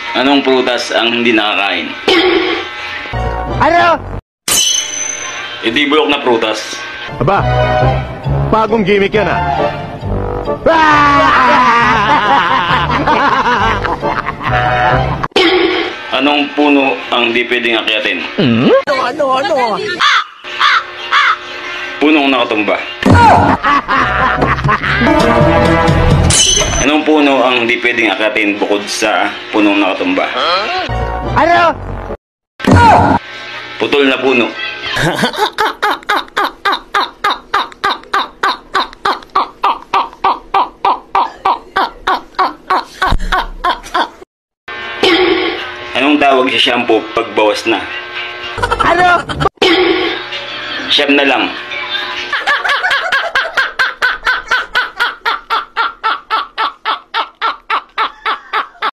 Anong prutas ang hindi nakakain? Ano? Hindi bulok na prutas. Aba, bagong gimmick yan ah. Anong puno ang di pwedeng akyatin? Ano? Punong nakatumba. Anong puno ang di pwedeng akyatin bukod sa punong nakatumba? Ano? Putol na puno. Anong tawag sa shampoo pag bawas na? Ano? Siyam na lang.